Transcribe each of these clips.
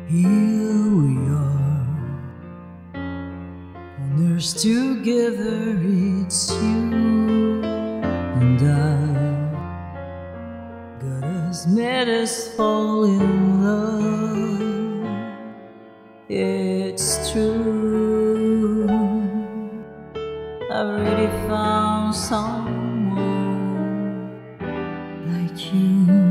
Here we are, on earth together, it's you and I. God has made us fall in love, it's true. I've really found someone like you.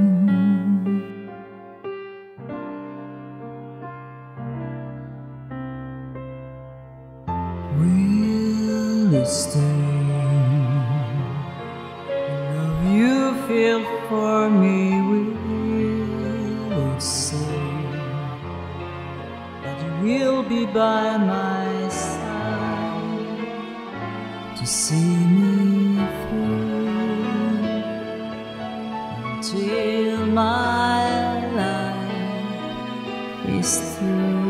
Will it stay? The love you feel for me, will it say that you will be by my side to see me through until my life is through?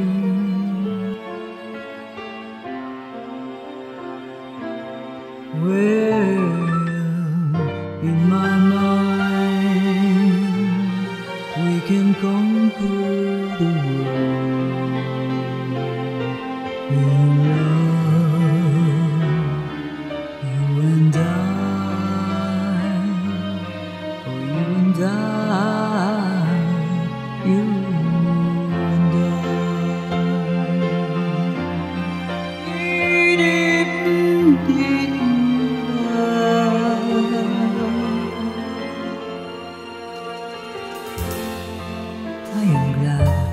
Well, in my mind, we can conquer the world in love, you and I, oh you and I, you and I. I am glad,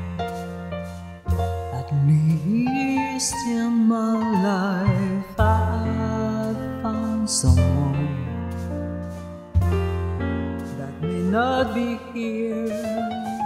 at least in my life I've found someone that may not be here